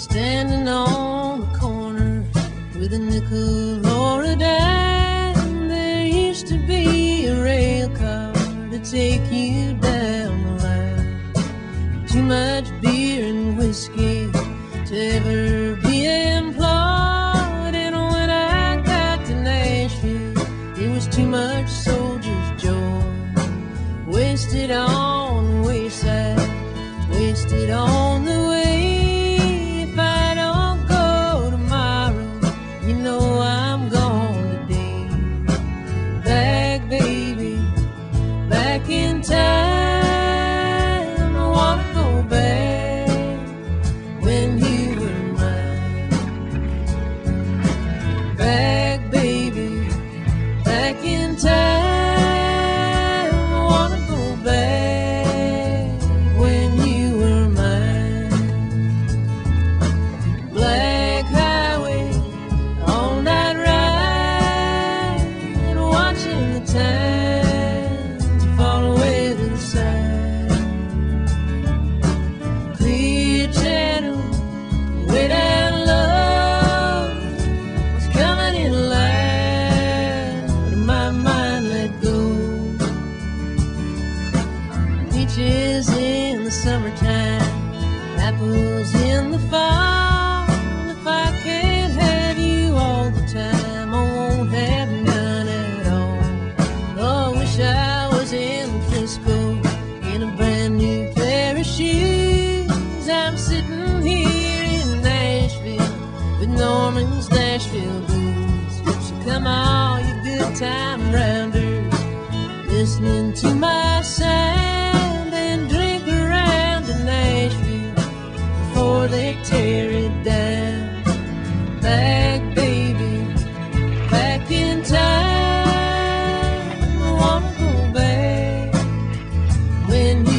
standing on the corner with a nickel or a dime. There used to be a rail car to take you down the line. Too much beer and whiskey to ever be employed. And when I got to Nashville, there was too much soldier's joy. Wasted on the wayside, wasted on the way. If I don't go tomorrow, you know I'm gone today. Back, baby, back in time. I wanna go back when you were mine. Back, baby, back in time. Peaches in the summertime, apples in the fall. If I can't have you all the time, I won't have none at all. Oh, I wish I was in Frisco in a brand new pair of shoes. I'm sitting here in Nashville with Norman's Nashville blues. So come on, you good time rounders, listening to my sound and drink around to Nashville before they tear it down. Back, baby, back in time. I wanna go back when you